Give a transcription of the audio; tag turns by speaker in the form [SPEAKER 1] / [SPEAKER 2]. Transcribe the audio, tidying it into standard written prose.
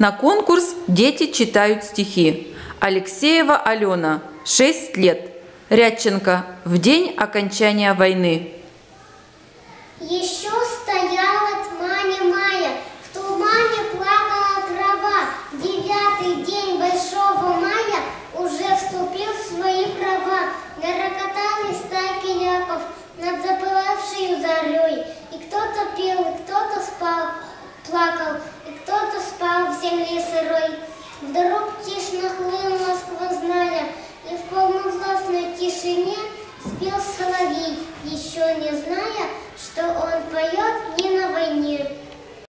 [SPEAKER 1] На конкурс «Дети читают стихи». Алексеева Алена, 6 лет. Рядченко. В день окончания войны.
[SPEAKER 2] Еще стояла тьма немая, в тумане плакала трава. 9-й день большого мая уже вступил в свои права. Нарокотали стайки яков над запылавшей зарей. И кто-то пел, и кто-то спал, плакал, и кто-то спал в земле сырой. Вдруг тишь нахлынула сквозная, и в полновластной тишине спел соловей, еще не зная, что он поет не на войне.